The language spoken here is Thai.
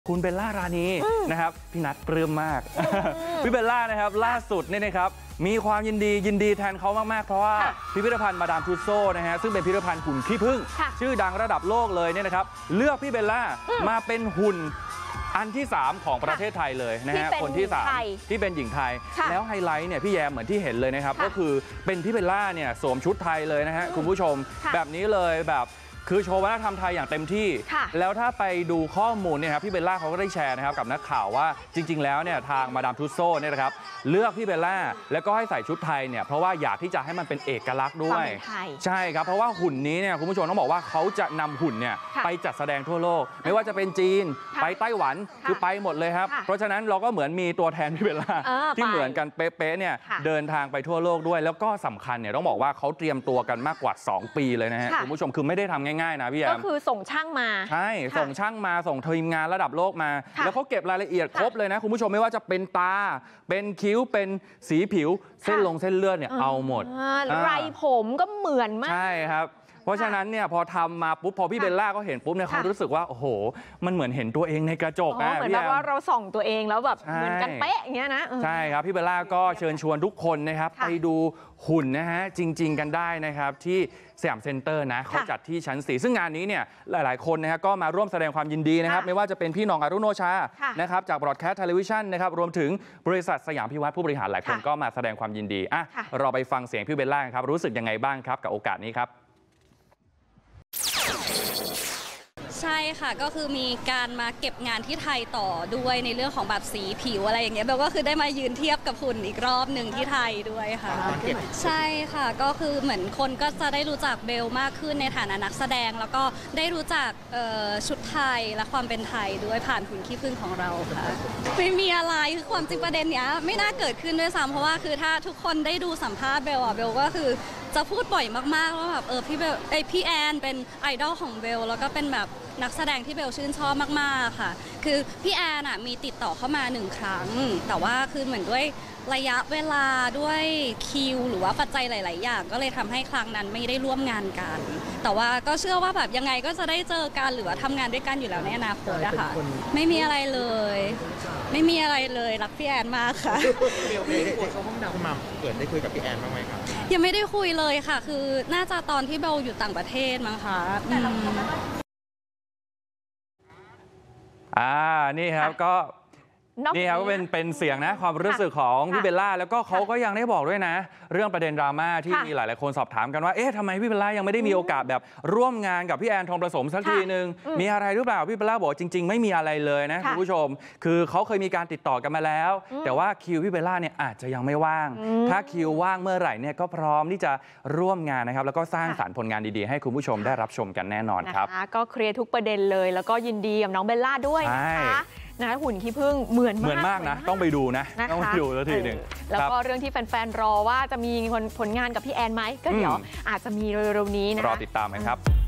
คุณเบลล่ารานีนะครับพี่นัทปลื้มมากพี่เบลล่านะครับล่าสุดเนี่ยนะครับมีความยินดีแทนเขามากๆเพราะว่าพิพิธภัณฑ์มาดามทุสโซนะฮะซึ่งเป็นพิพิธภัณฑ์หุ่นขี้ผึ้งชื่อดังระดับโลกเลยเนี่ยนะครับเลือกพี่เบลล่ามาเป็นหุ่นอันที่3ของประเทศไทยเลยนะฮะคนที่3ที่เป็นหญิงไทยแล้วไฮไลท์เนี่ยพี่แยมเหมือนที่เห็นเลยนะครับก็คือเป็นพี่เบลล่าเนี่ยสวมชุดไทยเลยนะฮะคุณผู้ชมแบบนี้เลยแบบคือโชว์วัฒนธรรมไทยอย่างเต็มที่แล้วถ้าไปดูข้อมูลเนี่ยครับพี่เบลล่าเขาก็ได้แชร์นะครับกับนักข่าวว่าจริงๆแล้วเนี่ยทางมาดามทุสโซเนี่ยนะครับเลือกพี่เบลล่าแล้วก็ให้ใส่ชุดไทยเนี่ยเพราะว่าอยากที่จะให้มันเป็นเอกลักษณ์ด้วยใช่ครับเพราะว่าหุ่นนี้เนี่ยคุณผู้ชมต้องบอกว่าเขาจะนำหุ่นเนี่ยไปจัดแสดงทั่วโลกไม่ว่าจะเป็นจีนไปไต้หวันคือไปหมดเลยครับเพราะฉะนั้นเราก็เหมือนมีตัวแทนพี่เบลล่าที่เหมือนกันเป๊ะๆเนี่ยเดินทางไปทั่วโลกด้วยแล้วก็สำคัญเนี่ยต้องบอกว่าเขาเตรียมตัวกันมากกว่า2 ปีเลยนะฮะคุณผู้ชมคือไม่ได้ทำง่ายๆนะพี่แอมก็คือส่งช่างมาใช่ส่งช่างมาส่งทีมงานระดับโลกมาแล้วเขาเก็บรายละเอียดครบเลยนะคุณผู้ชมไม่ว่าจะเป็นตาเป็นคิ้วเป็นสีผิวเส้นเลือดเนี่ยเอาหมดไรผมก็เหมือนมากใช่ครับเพราะฉะนั้นเนี่ยพอทำมาปุ๊บพอพี่เบลล่าก็เห็นปุ๊บเนี่ยเขารู้สึกว่าโอ้โหมันเหมือนเห็นตัวเองในกระจกนะเหมือนแบบว่าเราส่องตัวเองแล้วแบบเหมือนกันเป๊ะอย่างเงี้ยนะใช่ครับพี่เบลล่าก็เชิญชวนทุกคนนะครับไปดูหุ่นนะฮะจริงๆกันได้นะครับที่สยามเซ็นเตอร์นะเขาจัดที่ชั้น 4ซึ่งงานนี้เนี่ยหลายๆคนนะฮะก็มาร่วมแสดงความยินดีนะครับไม่ว่าจะเป็นพี่หน่องอรุโนชานะครับจากบรอดแคสต์เทเลวิชันนะครับรวมถึงบริษัทสยามพิวัตรผู้บริหารหลายคนก็มาแสดงความยินดีอ่ะเราไปฟังเสียงพี่เบลล่าครับรู้สึกยังไงบ้างครับกับโอกาสนี้ครับใช่ค่ะก็คือมีการมาเก็บงานที่ไทยต่อด้วยในเรื่องของแบบสีผิวอะไรอย่างเงี้ยเบลก็คือได้มายืนเทียบกับหุ่นอีกรอบหนึ่งที่ไทยด้วยค่ะใช่ค่ะก็คือเหมือนคนก็จะได้รู้จักเบลมากขึ้นในฐานะนักแสดงแล้วก็ได้รู้จักชุดไทยและความเป็นไทยด้วยผ่านหุ่นขี้ผึ้งของเราค่ะไม่มีอะไรคือความจริงประเด็นเนี้ยไม่น่าเกิดขึ้นด้วยซ้ำเพราะว่าคือถ้าทุกคนได้ดูสัมภาษณ์เบลอะเบลก็คือจะพูดบ่อยมากๆว่าแบบพี่แอนเป็นไอดอลของเบลแล้วก็เป็นแบบนักแสดงที่เบลชื่นชอบมากๆค่ะคือพี่แอนอะมีติดต่อเข้ามา1 ครั้งแต่ว่าคือเหมือนด้วยระยะเวลาด้วยคิวหรือว่าปัจจัยหลายๆอย่างก็เลยทำให้ครั้งนั้นไม่ได้ร่วมงานกันแต่ว่าก็เชื่อว่าแบบยังไงก็จะได้เจอกันหรือว่าทำงานด้วยกันอยู่แล้วในอนาคตนะคะไม่มีอะไรเลยไม่มีอะไรเลยรักพี่แอนมากค่ะเบลได้คุยเขาห้องดาวมาเกิดได้คุยกับพี่แอนบ้างไหมครับยังไม่ได้คุยเลยค่ะคือน่าจะตอนที่เบลอยู่ต่างประเทศมั้งคะนี่ครับก็นี่ครับก็เป็นเสียงนะความรู้สึกของพี่เบลล่าแล้วก็เขาก็ยังได้บอกด้วยนะเรื่องประเด็นดราม่าที่มีหลายๆคนสอบถามกันว่าเอ๊ะทำไมพี่เบลล่ายังไม่ได้มีโอกาสแบบร่วมงานกับพี่แอนทองประสมสักทีนึงมีอะไรหรือเปล่าพี่เบลล่าบอกจริงๆไม่มีอะไรเลยนะคุณผู้ชมคือเขาเคยมีการติดต่อกันมาแล้วแต่ว่าคิวพี่เบลล่าเนี่ยอาจจะยังไม่ว่างถ้าคิวว่างเมื่อไหร่เนี่ยก็พร้อมที่จะร่วมงานนะครับแล้วก็สร้างสรรค์ผลงานดีๆให้คุณผู้ชมได้รับชมกันแน่นอนครับก็เคลียร์ทุกประเด็นเลยแล้วก็ยินดีกับน้องเบลล่าด้วยนะคะหุ่นขี้ผึ้งเหมือนมากนะต้องไปดูนะต้องไปดูแล้วทีหนึ่งแล้วก็เรื่องที่แฟนๆรอว่าจะมีผลงานกับพี่แอนไหมก็เดี๋ยวอาจจะมีเร็วๆนี้นะรอติดตามกันครับ